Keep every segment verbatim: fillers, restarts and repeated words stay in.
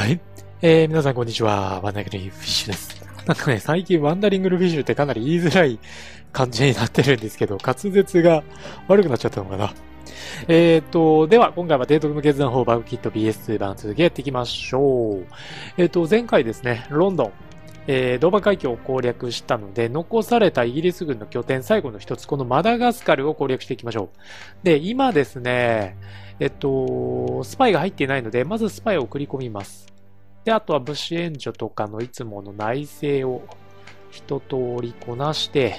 。えー、皆さんこんにちは。ワンダリングルフィッシュです。なんかね、最近ワンダリングルフィッシュってかなり言いづらい感じになってるんですけど、滑舌が悪くなっちゃったのかな。えーと、では、今回は提督の決断法バグキット ビーエスツー 版続きやっていきましょう。えーと、前回ですね、ロンドン、えー、ドーバー海峡を攻略したので、残されたイギリス軍の拠点、最後の一つ、このマダガスカルを攻略していきましょう。で、今ですね、えっと、スパイが入っていないので、まずスパイを送り込みます。で、あとは物資援助とかのいつもの内政を一通りこなして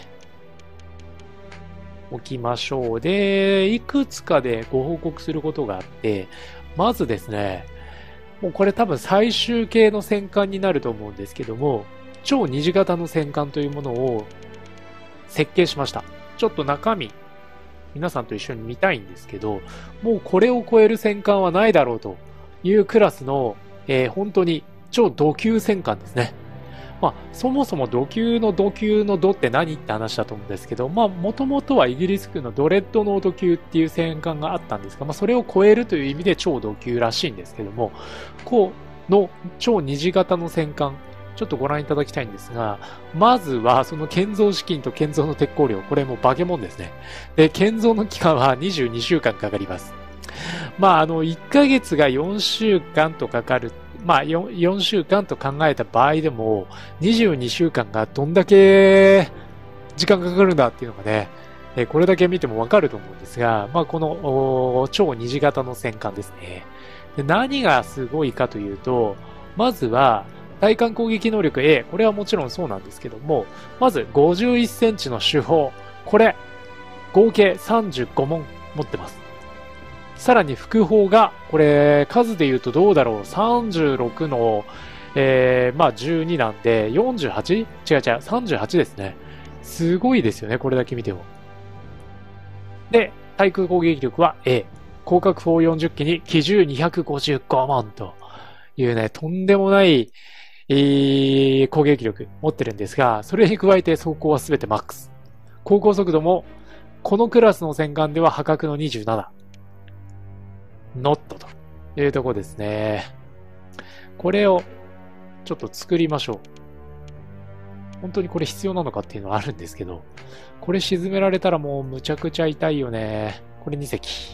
おきましょう。で、いくつかでご報告することがあって、まずですね、もうこれ多分最終形の戦艦になると思うんですけども、超虹型の戦艦というものを設計しました。ちょっと中身、皆さんと一緒に見たいんですけど、もうこれを超える戦艦はないだろうというクラスの、えー、本当に超土級戦艦ですね。まあ、そもそも土級の土級の土って何って話だと思うんですけど、まあ、もともとはイギリス軍のドレッドノート級っていう戦艦があったんですが、まあ、それを超えるという意味で超土級らしいんですけども、こうの超虹型の戦艦、ちょっとご覧いただきたいんですが、まずはその建造資金と建造の鉄鋼量、これも化け物ですね。で、建造の期間はにじゅうにしゅうかんかかります。まあ、あの、いっかげつがよんしゅうかんとかかる、まあ 4, よんしゅうかんと考えた場合でも、にじゅうにしゅうかんがどんだけ時間かかるんだっていうのがね、えこれだけ見てもわかると思うんですが、まあ、この超虹型の戦艦ですね。で、何がすごいかというと、まずは、対艦攻撃能力 A、これはもちろんそうなんですけども、まずごじゅういっセンチの主砲、これ、合計さんじゅうごもん持ってます。さらに副砲が、これ、数で言うとどうだろう、さんじゅうろくの、えー、まあじゅうになんで、よんじゅうはち? 違う違う、さんじゅうはちですね。すごいですよね、これだけ見ても。で、対空攻撃力は A。広角砲よんじゅっきに機銃にひゃくごじゅうごもんというね、とんでもない、えー、攻撃力持ってるんですが、それに加えて走行はすべてマックス。航行速度も、このクラスの戦艦では破格のにじゅうなな。ノットというところですね。これをちょっと作りましょう。本当にこれ必要なのかっていうのはあるんですけど、これ沈められたらもうむちゃくちゃ痛いよね。これに隻。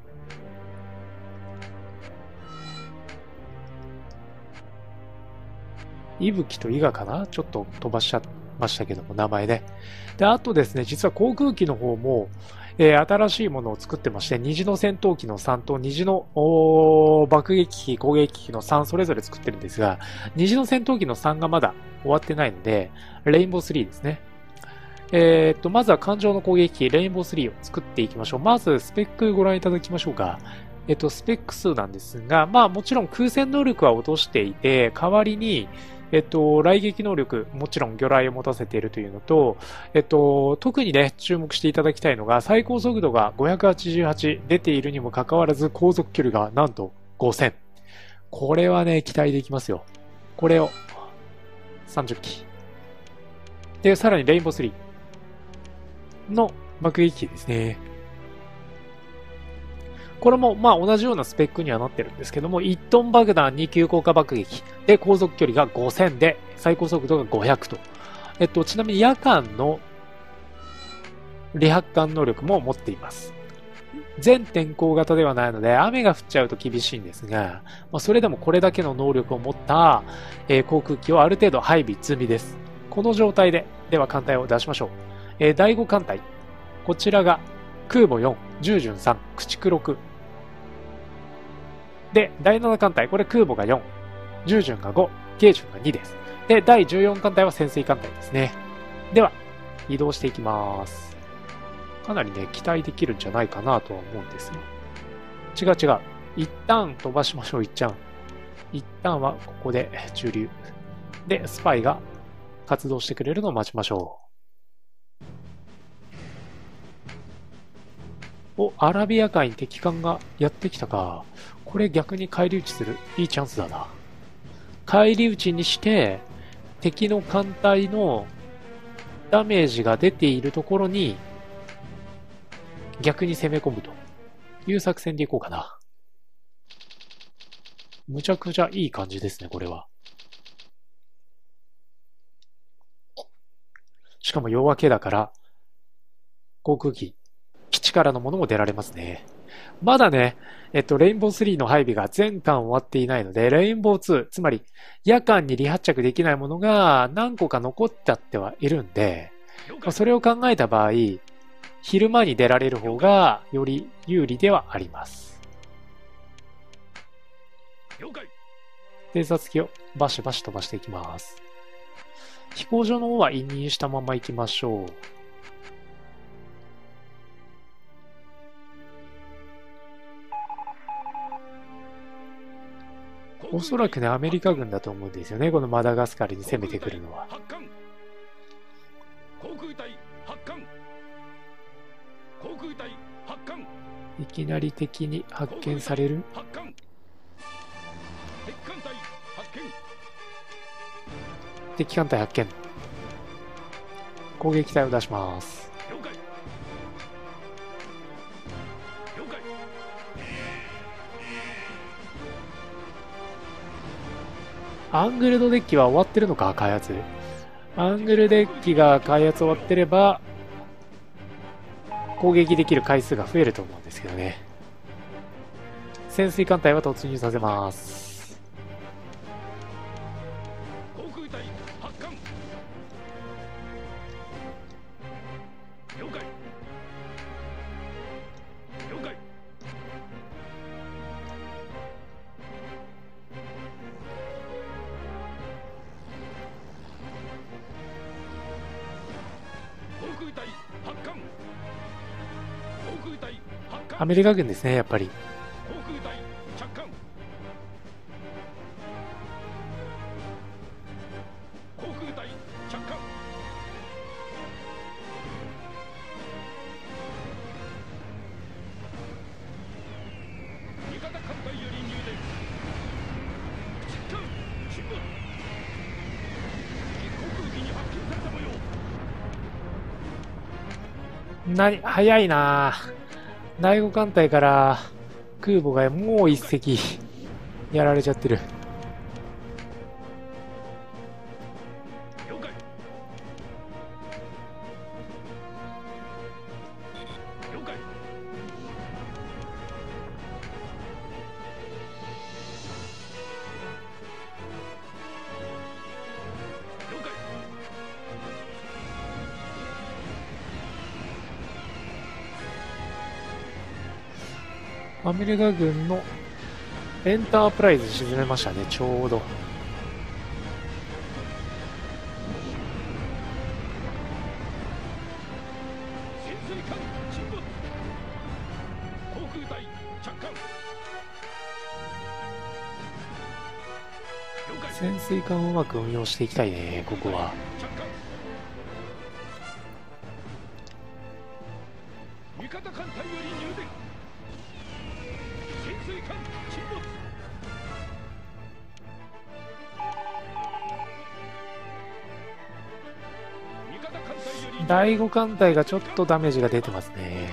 いぶきと伊賀かな、ちょっと飛ばしちゃいましたけども、名前ね。で、あとですね、実は航空機の方も、えー、新しいものを作ってまして、虹の戦闘機のさんと虹の爆撃機、攻撃機のさんそれぞれ作ってるんですが、虹の戦闘機のさんがまだ終わってないので、レインボースリーですね。えー、っと、まずは艦上の攻撃機、レインボースリーを作っていきましょう。まず、スペックご覧いただきましょうか。えっと、スペック数なんですが、まあもちろん空戦能力は落としていて、代わりに、えっと、雷撃能力、もちろん魚雷を持たせているというのと、えっと、特にね、注目していただきたいのが、最高速度がごひゃくはちじゅうはち出ているにもかかわらず、航続距離がなんとごせん。これはね、期待できますよ。これを、さんじゅっき。で、さらにレインボースリーの爆撃機ですね。これも、まあ同じようなスペックにはなってるんですけども、いちトン爆弾に急降下爆撃で航続距離がごせんで、最高速度がごひゃくと。えっと、ちなみに夜間の離発艦能力も持っています。全天候型ではないので、雨が降っちゃうと厳しいんですが、まあ、それでもこれだけの能力を持った、えー、航空機をある程度配備済みです。この状態で、では艦隊を出しましょう。えー、だいご艦隊。こちらが空母よん、従順さん、駆逐ろく。で、だいなな艦隊、これ空母がよん、従順がご、軽順がにです。で、だいじゅうよん艦隊は潜水艦隊ですね。では、移動していきます。かなりね、期待できるんじゃないかなとは思うんですが。違う違う。一旦飛ばしましょう、一旦。一旦はここで駐留。で、スパイが活動してくれるのを待ちましょう。お、アラビア海に敵艦がやってきたか。これ逆に返り討ちするいいチャンスだな。返り討ちにして、敵の艦隊のダメージが出ているところに逆に攻め込むという作戦でいこうかな。 むちゃくちゃいい感じですね、これは。しかも夜明けだから、航空機、基地からのものも出られますね。まだね、えっと、レインボースリーの配備が全巻終わっていないので、レインボーツー、つまり夜間に離発着できないものが何個か残っちゃってはいるんで、それを考えた場合、昼間に出られる方がより有利ではあります。偵察機をバシバシ飛ばしていきます。飛行場の方は委任したまま行きましょう。おそらくね、アメリカ軍だと思うんですよね、このマダガスカルに攻めてくるのは。いきなり敵に発見される。敵艦隊発見。攻撃隊を出します。アングルドデッキは終わってるのか、開発。アングルデッキが開発終わってれば、攻撃できる回数が増えると思うんですけどね。潜水艦隊は突入させます。アメリカ軍ですね、やっぱり。なに、早いなぁ。だいご艦隊から空母がもう一隻やられちゃってる。アメリカ軍のエンタープライズ沈めましたね、ちょうど。潜水艦をうまく運用していきたいね、ここは。だいご艦隊がちょっとダメージが出てますね。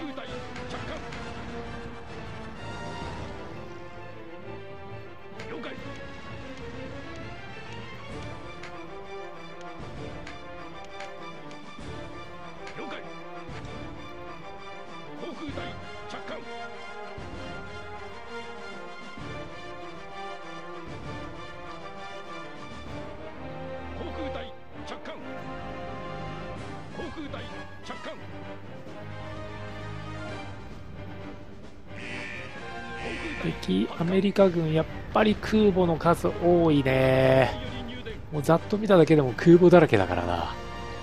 敵アメリカ軍やっぱり空母の数多いね。もうざっと見ただけでも空母だらけだからな。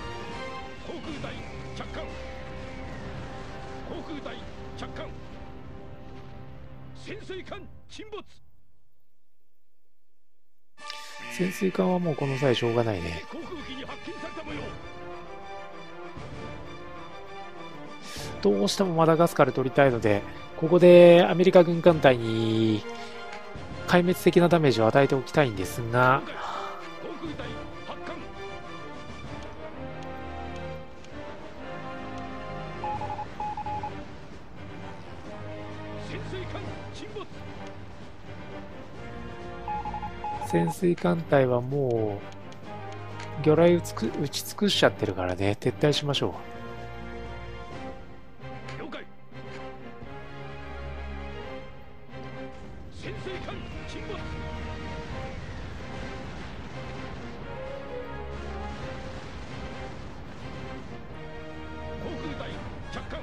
潜水艦はもうこの際しょうがないね。どうしてもマダガスカル取りたいので、ここでアメリカ軍艦隊に壊滅的なダメージを与えておきたいんですが、 潜水艦隊はもう魚雷打ち打ち尽くしちゃってるからね、撤退しましょう。 了解。潜水艦沈没。航空隊着艦。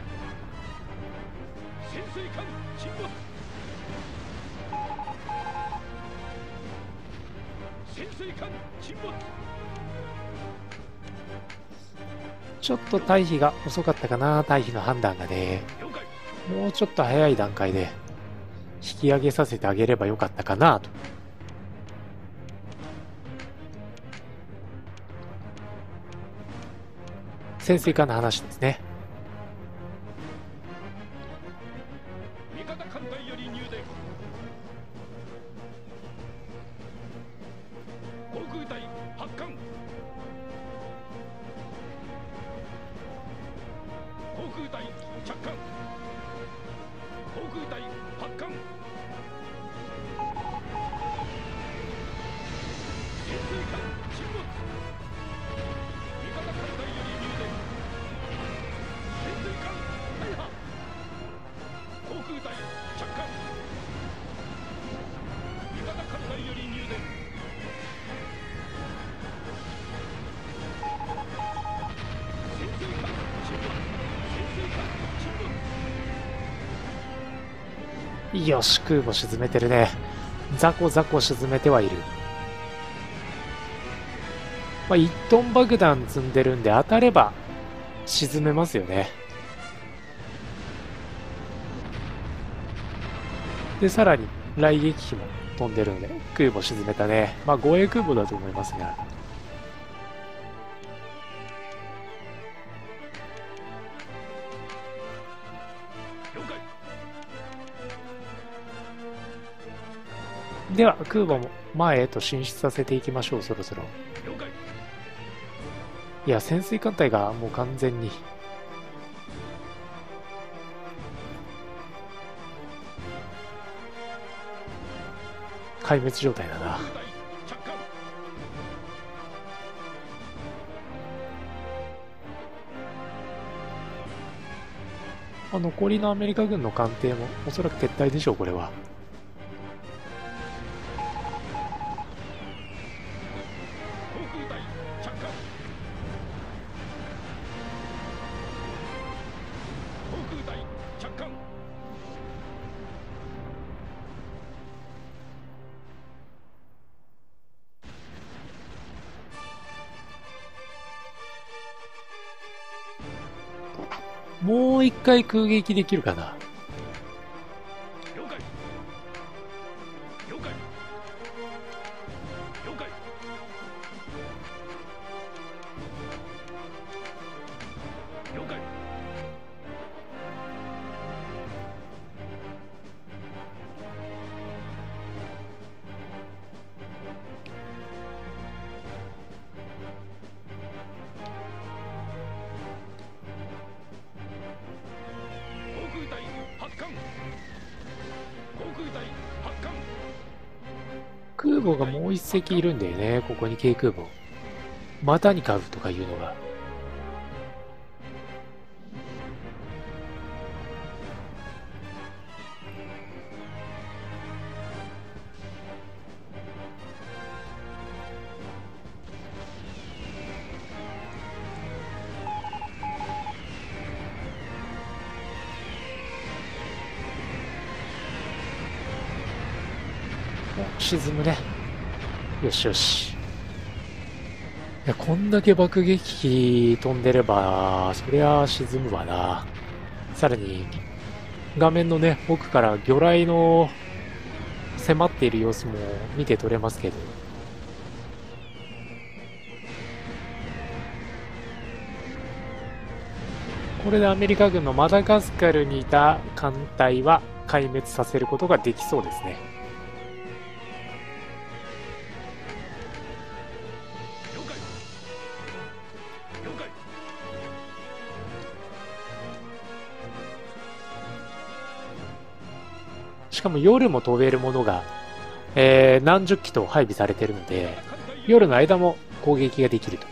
潜水艦沈没。潜水艦沈没。 ちょっと退避が遅かったかな、退避の判断がね。 了解。 もうちょっと早い段階で引き上げさせてあげればよかったかなと。潜水艦の話ですね。 味方艦隊より入電。航空隊発艦。航空隊着艦。航空隊発艦。潜水艦沈没。味方艦隊より入電。潜水艦大破。航空隊着艦。味方艦隊より入電。潜水艦沈没。潜水艦沈没。 よし、空母沈めてるね。ザコザコ沈めてはいる。まあ、いちトン爆弾積んでるんで当たれば沈めますよね。で、さらに雷撃機も飛んでるので空母沈めたね。まあ護衛空母だと思いますが。 了解。 では空母も前へと進出させていきましょう。そろそろ。 了解。 いや、潜水艦隊がもう完全に壊滅状態だな。 航空隊着艦。 あ残りのアメリカ軍の艦艇もおそらく撤退でしょう。これは航空隊着艦。航空隊着艦。 もう一回空撃できるかな。 了解。了解。了解。了解。航空隊発艦。航空隊発艦。 空母がもう一隻いるんだよね。ここに軽空母。またに買うとかいうのが。お沈むね。よしよし。いや、こんだけ爆撃機飛んでれば、そりゃ沈むわな。さらに、画面のね、奥から魚雷の迫っている様子も見て取れますけど。これでアメリカ軍のマダガスカルにいた艦隊は壊滅させることができそうですね。 了解。了解。 しかも夜も飛べるものがえー、何十機と配備されているので、夜の間も攻撃ができると。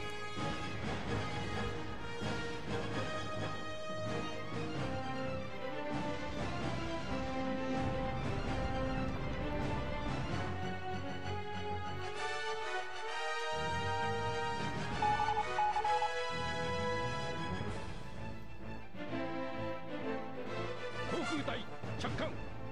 航空隊着艦。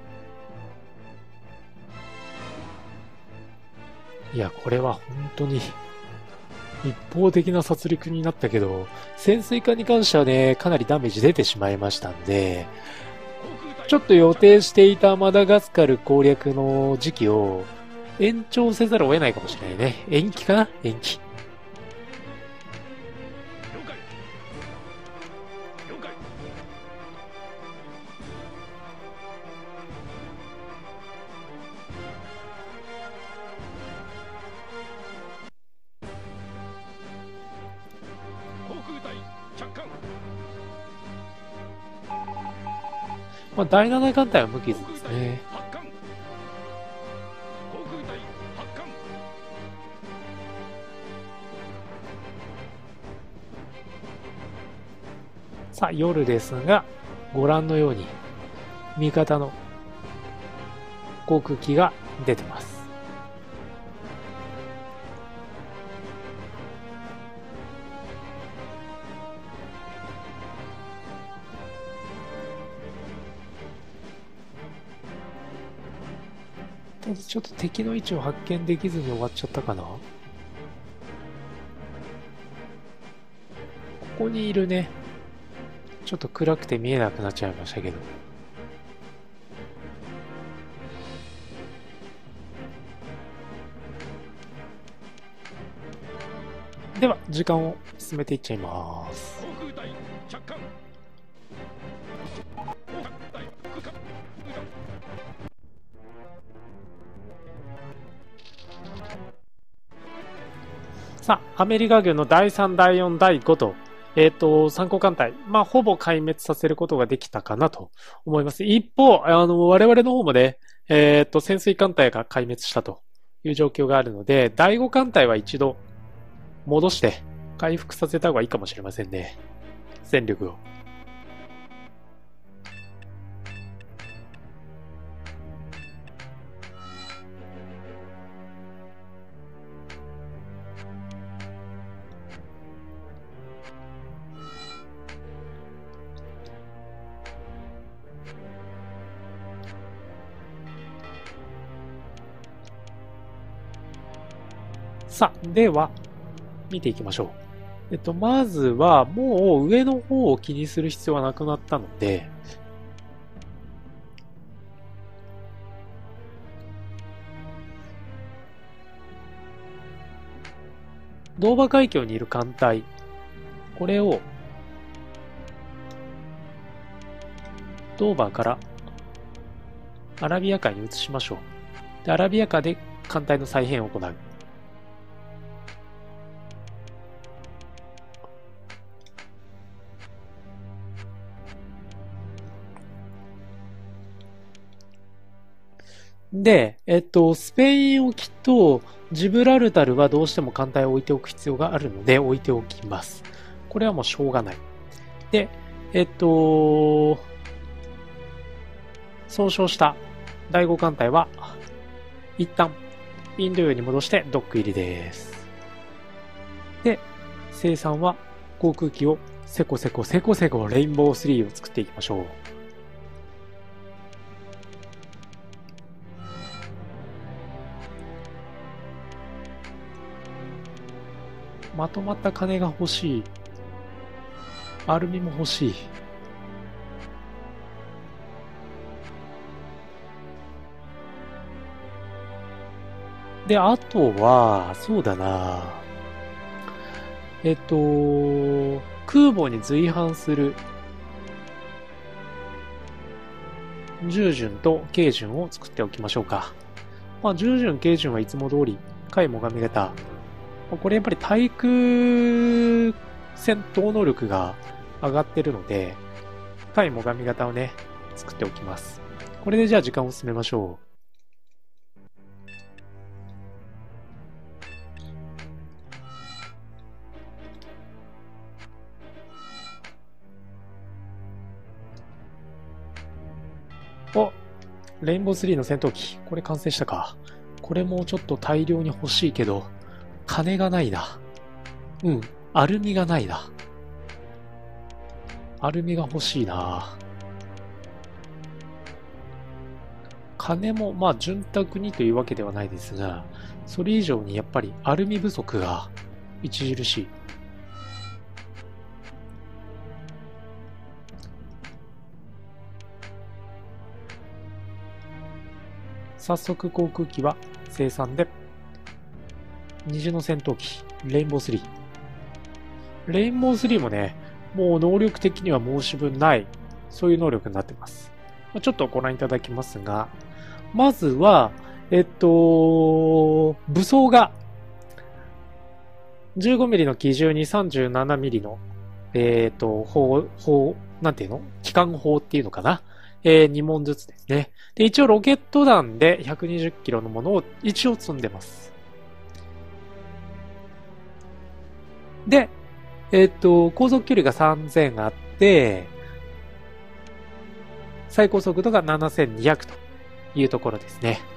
いや、これは本当に一方的な殺戮になったけど、潜水艦に関してはね、かなりダメージ出てしまいましたんで、ちょっと予定していたマダガスカル攻略の時期を延長せざるを得ないかもしれないね。延期かな延期。 了解。了解。航空隊着艦。 まあ、だいなな艦隊は無傷ですね。 発艦。航空隊発艦。 さあ、夜ですが、ご覧のように、味方の航空機が出てます。ただちょっと敵の位置を発見できずに終わっちゃったかな。ここにいるね。ちょっと暗くて見えなくなっちゃいましたけど。では、時間を進めていっちゃいます。 航空隊着艦。航空隊空艦。 さあ、アメリカ軍のだいさん、だいよん、だいごと、えっと、参考艦隊、まあ、ほぼ壊滅させることができたかなと思います。一方、あの、我々の方もね、えっと、潜水艦隊が壊滅したという状況があるので、だいご艦隊は一度戻して回復させた方がいいかもしれませんね。戦力を。さあ、では、見ていきましょう。えっと、まずは、もう上の方を気にする必要はなくなったので、ドーバ海峡にいる艦隊、これを、ドーバーからアラビア海に移しましょう。で、アラビア海で艦隊の再編を行う。で、えっと、スペイン沖とジブラルタルはどうしても艦隊を置いておく必要があるので置いておきます。これはもうしょうがない。で、えっと、損傷しただいご艦隊は一旦インド洋に戻してドック入りです。で、生産は航空機をセコセコセコセコレインボースリーを作っていきましょう。まとまった金が欲しい。アルミも欲しい。で、あとは、そうだな。えっと、空母に随伴する従順と軽順を作っておきましょうか。まあ、従順、軽順はいつも通り、海最上型。これやっぱり対空戦闘能力が上がってるので、海最上型をね、作っておきます。これでじゃあ時間を進めましょう。 レインボースリーの戦闘機。これ完成したか。これもちょっと大量に欲しいけど、金がないな。うん。アルミがないな。アルミが欲しいな。金もまあ潤沢にというわけではないですが、それ以上にやっぱりアルミ不足が著しい。早速航空機は生産で、虹の戦闘機、レインボースリー。レインボースリーもね、もう能力的には申し分ない、そういう能力になってます。ちょっとご覧いただきますが、まずは、えっと、武装が、じゅうごミリの機銃にさんじゅうななミリの、えっと、砲、砲、なんていうの機関砲っていうのかなえー、にもんずつですね。で、一応ロケット弾でひゃくにじゅっキロのものを一応積んでます。で、えっと、航続距離がさんぜんあって、最高速度がななせんにひゃくというところですね。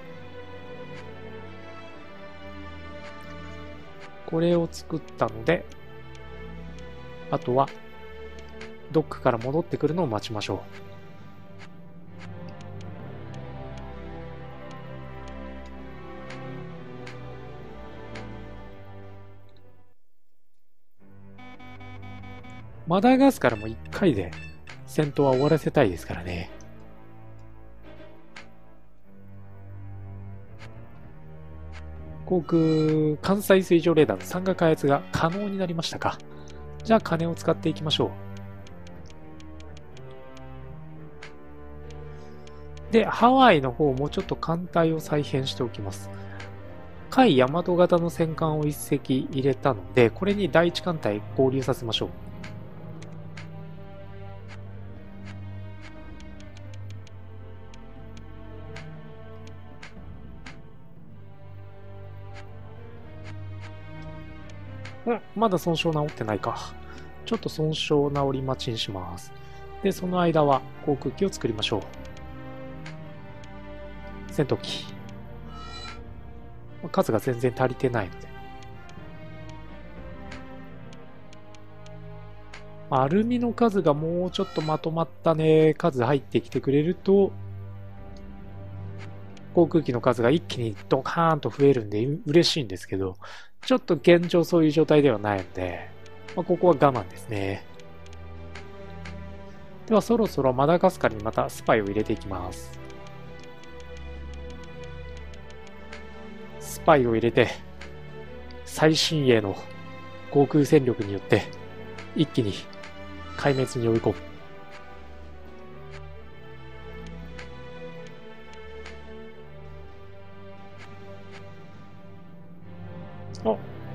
これを作ったので、あとは、ドックから戻ってくるのを待ちましょう。マダガスカルもいっかいで戦闘は終わらせたいですからね。航空関西水上レーダーの参加開発が可能になりましたか。じゃあ金を使っていきましょう。で、ハワイの方もちょっと艦隊を再編しておきます。海大和型の戦艦を一隻入れたので、これに第一艦隊合流させましょう。うん、まだ損傷治ってないか。ちょっと損傷治り待ちにします。で、その間は航空機を作りましょう。戦闘機。数が全然足りてないので。アルミの数がもうちょっとまとまったね、数入ってきてくれると、航空機の数が一気にドカーンと増えるんで嬉しいんですけど、ちょっと現状そういう状態ではないので、まあ、ここは我慢ですね。ではそろそろマダガスカルにまたスパイを入れていきます。スパイを入れて、最新鋭の航空戦力によって一気に壊滅に追い込む。あ、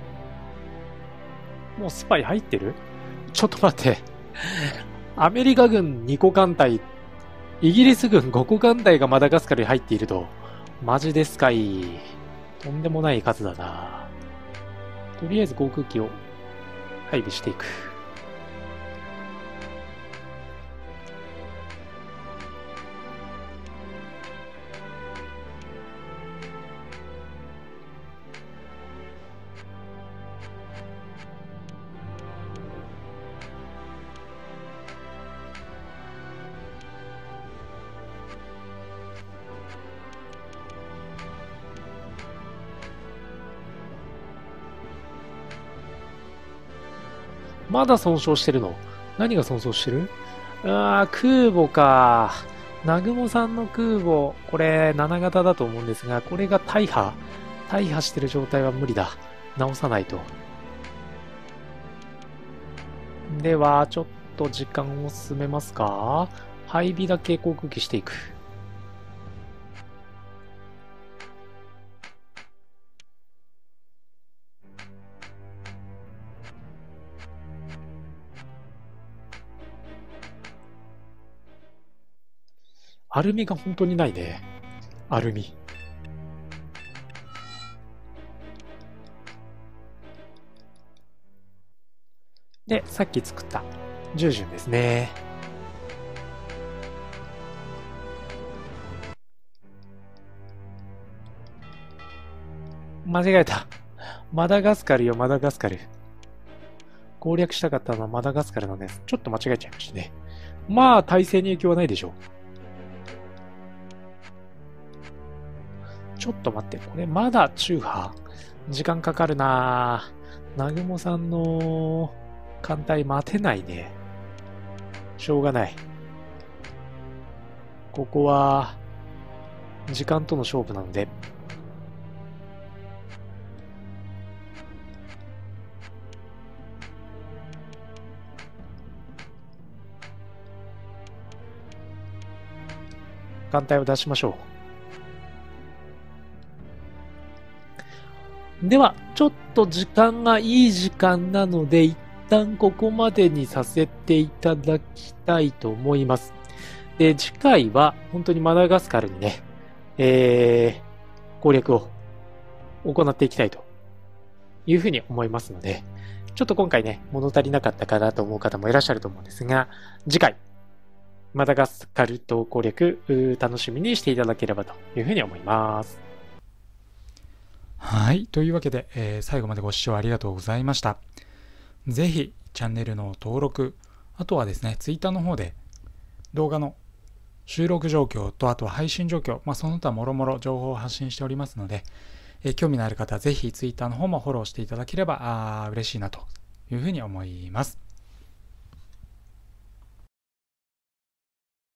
もうスパイ入ってる？ちょっと待って。アメリカ軍にこ艦隊、イギリス軍ごこ艦隊がマダガスカルに入っていると。マジですかい。とんでもない数だな。とりあえず航空機を配備していく。まだ損傷してるの？何が損傷してる？ああ、空母か。南雲さんの空母、これなな型だと思うんですが、これが大破大破してる状態は無理だ。直さないと。では、ちょっと時間を進めますか。配備だけ航空機していく。アルミが本当にないね。アルミ。で、さっき作った従順ですね。 間違えた。マダガスカルよ、マダガスカル。攻略したかったのはマダガスカルなんです。ちょっと間違えちゃいましたね。まあ、体制に影響はないでしょう。ちょっと待って、これまだ中波時間かかるなぁ。南雲さんの艦隊待てないね。しょうがない。ここは、時間との勝負なので。艦隊を出しましょう。では、ちょっと時間がいい時間なので、一旦ここまでにさせていただきたいと思います。で、次回は本当にマダガスカルにね、えー、攻略を行っていきたいというふうに思いますので、ちょっと今回ね、物足りなかったかなと思う方もいらっしゃると思うんですが、次回、マダガスカル島攻略、楽しみにしていただければというふうに思います。 はい。というわけで、えー、最後までご視聴ありがとうございました。ぜひ、チャンネルの登録、あとはですね、ツイッターの方で動画の収録状況と、あとは配信状況、まあ、その他もろもろ情報を発信しておりますので、えー、興味のある方はぜひツイッターの方もフォローしていただければあ嬉しいなというふうに思います。